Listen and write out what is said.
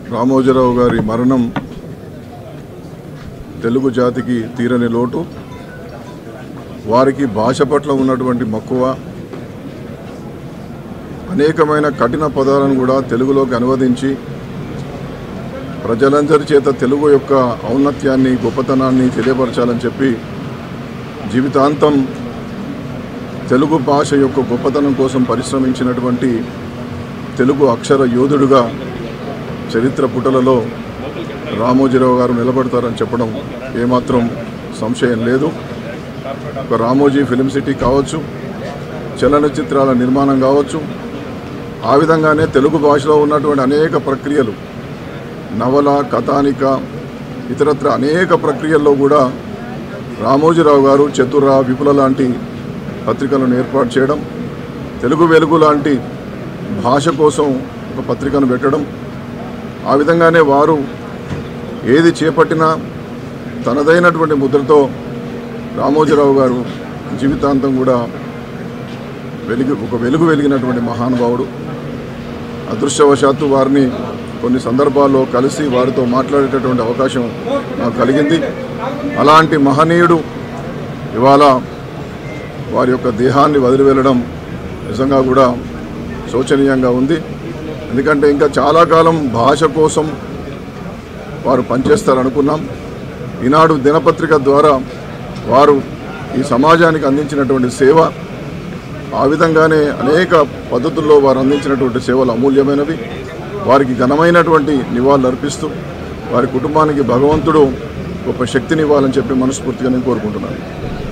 రామోజీరావు గారి మరణం తెలుగు జాతికి తీరని లోటు. వారికి భాష పట్ల ఉన్నటువంటి మక్కువ, అనేకమైన కఠిన పదాలను కూడా తెలుగులోకి అనువదించి ప్రజలందరి చేత తెలుగు యొక్క ఔన్నత్యాన్ని, గొప్పతనాన్ని తెలియపరచాలని చెప్పి జీవితాంతం తెలుగు భాష యొక్క గొప్పతనం కోసం పరిశ్రమించినటువంటి తెలుగు అక్షర యోధుడుగా చరిత్ర పుటలలో రామోజీరావు గారు నిలబడతారని చెప్పడం ఏమాత్రం సంశయం లేదు. ఒక రామోజీ ఫిల్మ్ సిటీ కావచ్చు, చలనచిత్రాల నిర్మాణం కావచ్చు, ఆ విధంగానే తెలుగు భాషలో ఉన్నటువంటి అనేక ప్రక్రియలు, నవల, కథానిక, ఇతరత్ర అనేక ప్రక్రియల్లో కూడా రామోజీరావు గారు చతుర, విపుల లాంటి పత్రికలను ఏర్పాటు చేయడం, తెలుగు వెలుగు లాంటి భాష కోసం ఒక పత్రికను పెట్టడం, ఆ విధంగానే వారు ఏది చేపట్టినా తనదైనటువంటి ముద్రతో రామోజీరావు గారు జీవితాంతం కూడా వెలుగు వెలిగినటువంటి మహానుభావుడు. అదృష్టవశాత్తు వారిని కొన్ని సందర్భాల్లో కలిసి వారితో మాట్లాడేటటువంటి అవకాశం నాకు కలిగింది. అలాంటి మహనీయుడు ఇవాళ వారి యొక్క దేహాన్ని వదిలి వెళ్ళడం నిజంగా కూడా శోచనీయంగా ఉంది. ఎందుకంటే ఇంకా చాలా కాలం భాష కోసం వారు పనిచేస్తారనుకున్నాం. ఈనాడు దినపత్రిక ద్వారా వారు ఈ సమాజానికి అందించినటువంటి సేవ, ఆ విధంగానే అనేక పద్ధతుల్లో వారు అందించినటువంటి సేవలు అమూల్యమైనవి. వారికి ఘనమైనటువంటి నివాళులు అర్పిస్తూ వారి కుటుంబానికి భగవంతుడు గొప్ప శక్తిని ఇవ్వాలని చెప్పి మనస్ఫూర్తిగా నేను కోరుకుంటున్నాను.